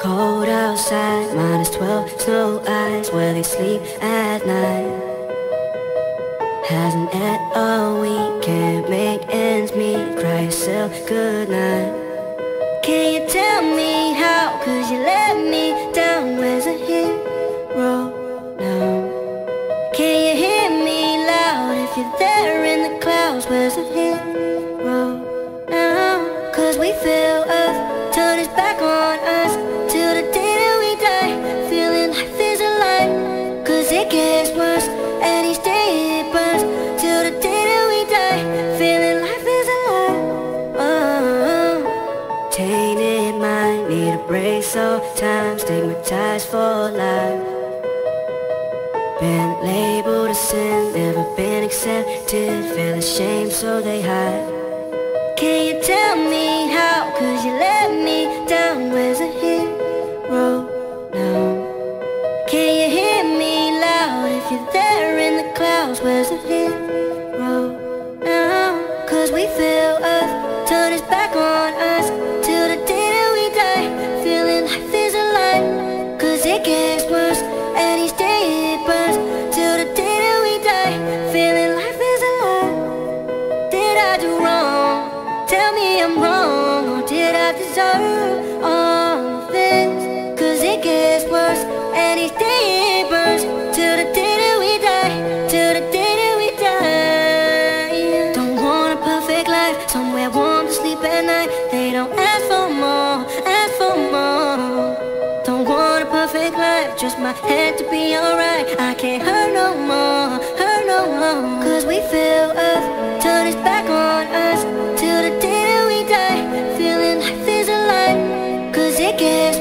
Cold outside, -12, snow eyes, where they sleep at night. Hasn't ate all week, can't make ends meet, cry yourself goodnight. Can you tell me how, 'cause you let me down, where's a hero now? Can you hear me loud, if you're there in the clouds, where's a hero now? 'Cause we feel Earth turn its back on us, till the day that we die, feeling life is a lie. 'Cause it gets worse, and each day it burns, till the day that we die, feeling life is a lie. Oh, tainted mind, need a break sometimes, stigmatized for life. Been labeled a sin, never been accepted, feel ashamed so they hide. Can you tell me how, 'cause you let me down, where's a hero now? Can you hear me loud, if you're there in the clouds, where's a hero now? 'Cause we feel Earth turn its back on us, till the day that we die, feeling life is a lie. 'Cause it gets worse, and each day it burns, till the day that we die, feeling life is a lie. Did I do wrong? Tell me I'm wrong, or did I deserve all of this? 'Cause it gets worse, and each day it burns, till the day that we die, till the day that we die. Don't want a perfect life, somewhere warm to sleep at night. They don't ask for more, ask for more. Don't want a perfect life, just my head to be alright. I can't hurt no more, hurt no more. 'Cause we feel Earth turn its back on us, till the day that we die, feeling life is a lie. 'Cause it gets